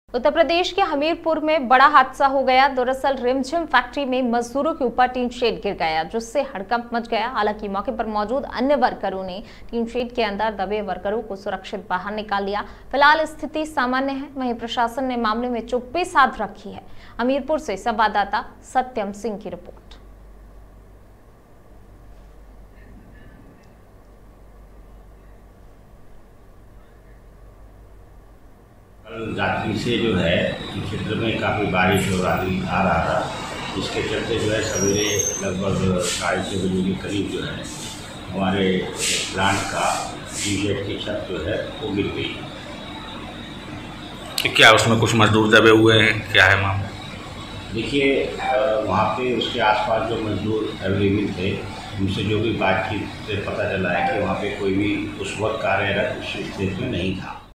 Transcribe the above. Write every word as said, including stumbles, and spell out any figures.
उत्तर प्रदेश के हमीरपुर में बड़ा हादसा हो गया। दरअसल रिमझिम फैक्ट्री में मजदूरों के ऊपर टीन शेड गिर गया, जिससे हड़कंप मच गया। हालांकि मौके पर मौजूद अन्य वर्करों ने टीन शेड के अंदर दबे वर्करों को सुरक्षित बाहर निकाल लिया। फिलहाल स्थिति सामान्य है। वहीं प्रशासन ने मामले में चुप्पी साध रखी है। हमीरपुर से संवाददाता सत्यम सिंह की रिपोर्ट। कल रात्रि से जो है क्षेत्र में काफ़ी बारिश और आंधी आ रहा था, जिसके चलते जो है सवेरे लगभग साढ़े छः बजे के करीब जो है हमारे प्लांट का टीशर्ट की छत जो है वो गिर गई। क्या उसमें कुछ मजदूर दबे हुए हैं, क्या है मामला? देखिए, वहाँ पे उसके आसपास जो मजदूर अवेलेबल थे, उनसे जो भी बातचीत से पता चला है कि वहाँ पे कोई भी उस वक्त कार्यरत उस स्थिति में नहीं था।